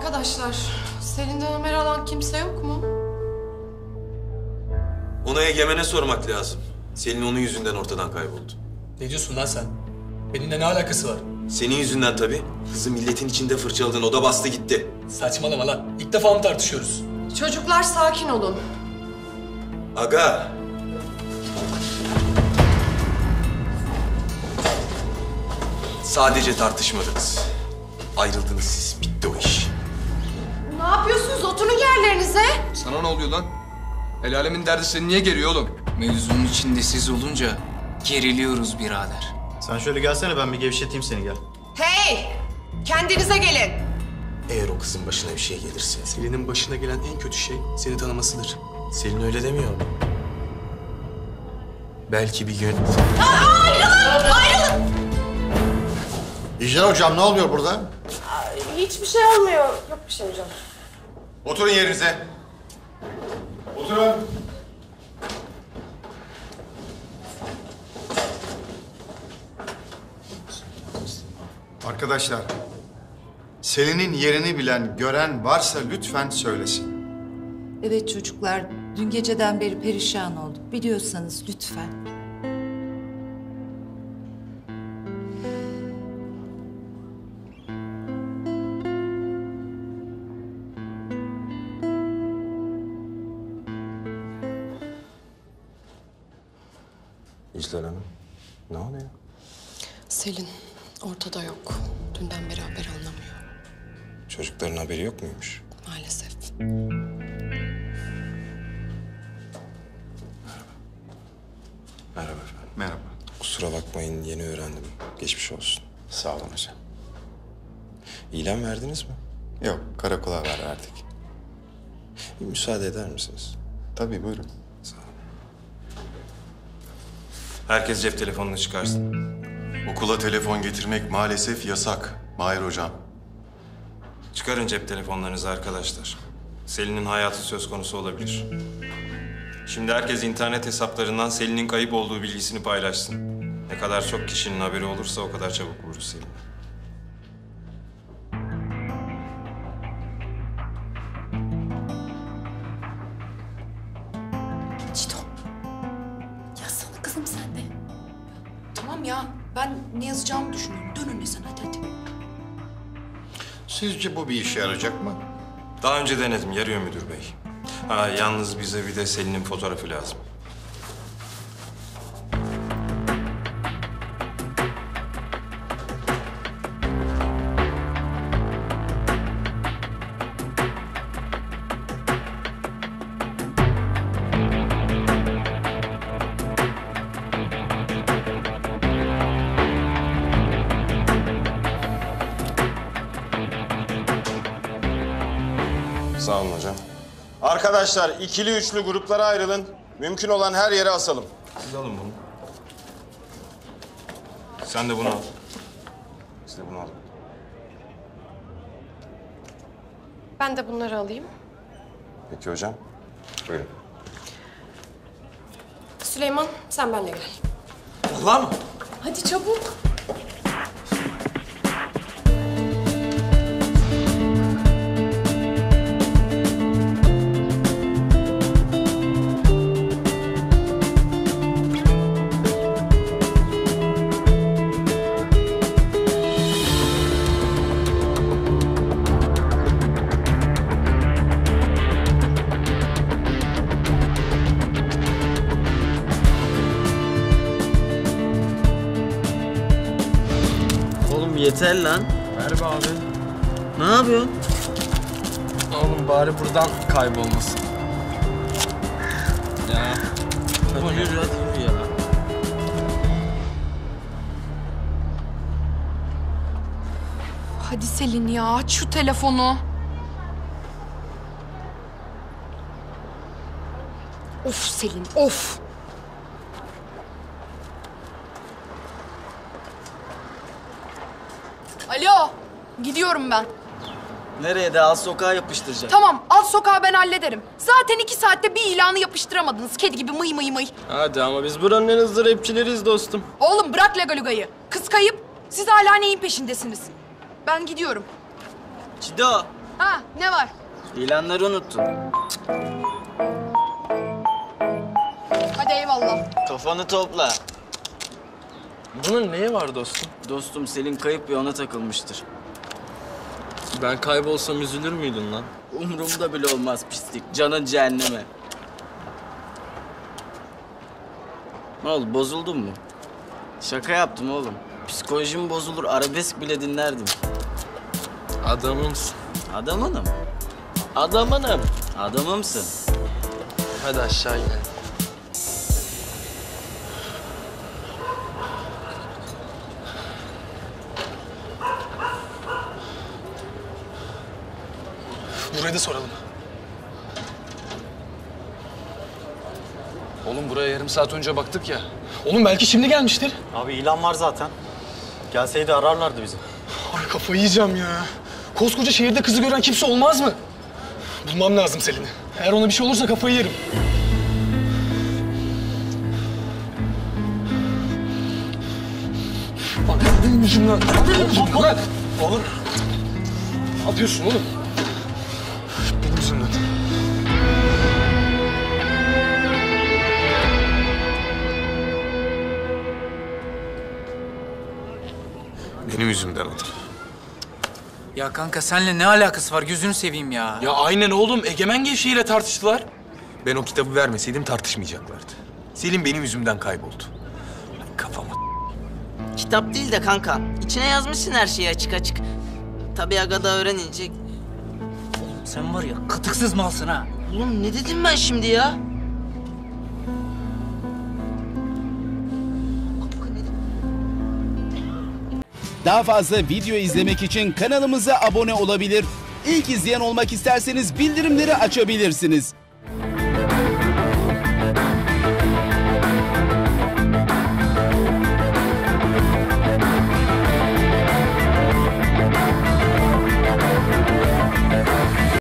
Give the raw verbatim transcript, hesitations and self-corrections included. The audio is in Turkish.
Arkadaşlar, Selin'den haber alan kimse yok mu? Ona Egemen'e sormak lazım. Selin onun yüzünden ortadan kayboldu. Ne diyorsun lan sen? Benimle ne alakası var? Senin yüzünden tabii. Kızı milletin içinde fırçaladın, o da bastı gitti. Saçmalama lan. İlk defa mı tartışıyoruz? Çocuklar sakin olun. Aga! Sadece tartışmadınız. Ayrıldınız siz, bitti o iş. Ne yapıyorsunuz? Oturun yerlerinize. Sana ne oluyor lan? El alemin derdi seni niye geriyor oğlum? Mevzunun içinde siz olunca geriliyoruz birader. Sen şöyle gelsene, ben bir gevşeteyim seni, gel. Hey! Kendinize gelin. Eğer o kızın başına bir şey gelirse... Selin'in başına gelen en kötü şey seni tanımasıdır. Selin öyle demiyor mu? Belki bir gün... Ayrılın! Ayrılın! İcra hocam, ne oluyor burada? Hiçbir şey olmuyor. Yok bir şey hocam. Oturun yerinize. Oturun. Arkadaşlar, Selin'in yerini bilen, gören varsa lütfen söylesin. Evet çocuklar, dün geceden beri perişan olduk. Biliyorsanız lütfen. İclal Hanım, ne oluyor? Selin ortada yok. Dünden beri haber anlamıyor. Çocukların haberi yok muymuş? Maalesef. Merhaba efendim. Merhaba. Kusura bakmayın, yeni öğrendim. Geçmiş olsun. Sağ olun hocam. İlan verdiniz mi? Yok, karakola haber verdik. Bir müsaade eder misiniz? Tabii, buyurun. Sağ olun. Herkes cep telefonunu çıkarsın. Okula telefon getirmek maalesef yasak Mahir hocam. Çıkarın cep telefonlarınızı arkadaşlar. Selin'in hayatı söz konusu olabilir. Şimdi herkes internet hesaplarından Selin'in kayıp olduğu bilgisini paylaşsın. Ne kadar çok kişinin haberi olursa o kadar çabuk buluruz Selin'i. Çito. Yazsana kızım sen de. Tamam ya. Ben ne yazacağımı düşünüyorum. Dön önüne sen hadi hadi. Sizce bu bir işe yarayacak mı? Daha önce denedim, yarıyor müdür bey. Ha, yalnız bize bir de Selin'in fotoğrafı lazım. Sağ olun hocam. Arkadaşlar ikili üçlü gruplara ayrılın. Mümkün olan her yere asalım. Siz alın bunu. Sen de bunu al. Siz de bunu alın. Ben de bunları alayım. Peki hocam. Buyurun. Süleyman, sen benimle gel. Allah mı? Hadi çabuk. Yeter lan. Ver be abi. Ne yapıyorsun? Oğlum bari buradan kaybolmasın. Ya. Hadi yürü, hadi yürü ya. Hadi Selin ya aç şu telefonu. Of Selin of. Alo, gidiyorum ben. Nereye de alt sokağa yapıştıracak? Tamam, alt sokağı ben hallederim. Zaten iki saatte bir ilanı yapıştıramadınız. Kedi gibi mıy mıy mıy. Hadi ama biz buranın en hızlı rapçileriyiz dostum. Oğlum bırak lagalugayı. Kız kayıp. Siz hala neyin peşindesiniz? Ben gidiyorum. Cido, Ha ne var? İlanları unuttun. Hadi eyvallah. Kafanı topla. Bunun neyi var dostum? Dostum Selin kayıp ve ona takılmıştır. Ben kaybolsam üzülür müydün lan? Umurumda bile olmaz pislik. Canın cehenneme. Ne oldu, bozuldun mu? Şaka yaptım oğlum. Psikolojim bozulur, arabesk bile dinlerdim. Adamımsın. Adamınım. Adamınım. Adamımsın. Hadi aşağı inelim. Burayı da soralım. Oğlum buraya yarım saat önce baktık ya. Oğlum belki şimdi gelmiştir. Abi ilan var zaten. Gelseydi ararlardı bizi. Ay kafayı yiyeceğim ya. Koskoca şehirde kızı gören kimse olmaz mı? Bulmam lazım Selin'i. Eğer ona bir şey olursa kafayı yerim. Bak benim yüzümden. Oğlum bırak. Oğlum. Ne yapıyorsun oğlum? Benim yüzümden. Benim yüzümden olur. Ya kanka senle ne alakası var gözünü seveyim ya. Ya aynen oğlum. Egemen Gevşe'yle tartıştılar. Ben o kitabı vermeseydim tartışmayacaklardı. Selim benim yüzümden kayboldu. Ay, kafama. Kitap değil de kanka. İçine yazmışsın her şeyi açık açık. Tabii aga da öğrenince... Oğlum sen var ya katıksız malsın ha. Oğlum ne dedim ben şimdi ya? Daha fazla video izlemek için kanalımıza abone olabilir. İlk izleyen olmak isterseniz bildirimleri açabilirsiniz.